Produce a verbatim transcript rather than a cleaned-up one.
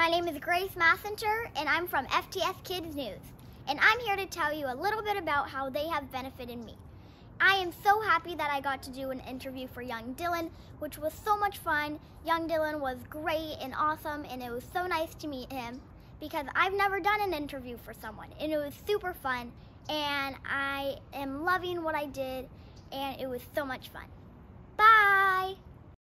My name is Grace Masinter, and I'm from F T S Kids News. And I'm here to tell you a little bit about how they have benefited me. I am so happy that I got to do an interview for young Dylan, which was so much fun. Young Dylan was great and awesome, and it was so nice to meet him because I've never done an interview for someone, and it was super fun, and I am loving what I did, and it was so much fun.